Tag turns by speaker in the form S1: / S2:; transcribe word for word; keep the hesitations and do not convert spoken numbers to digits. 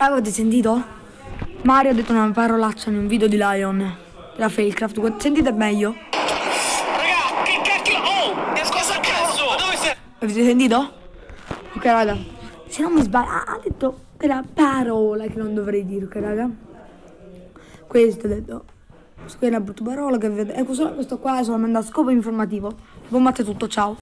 S1: Raga, avete sentito? Mario ha detto una parolaccia in un video di Lion della Failcraft. Sentite meglio?
S2: Raga, che cacchio? Oh, cosa cazzo? Ma dove sei?
S1: Avete sentito? Ok, raga. Se non mi sbaglio, ha, ha detto quella parola che non dovrei dire, ok, raga? Questo ha detto. Questa è una brutta parola che vedete. Ecco, solo questo qua è solamente a scopo informativo. Bombate tutto, ciao.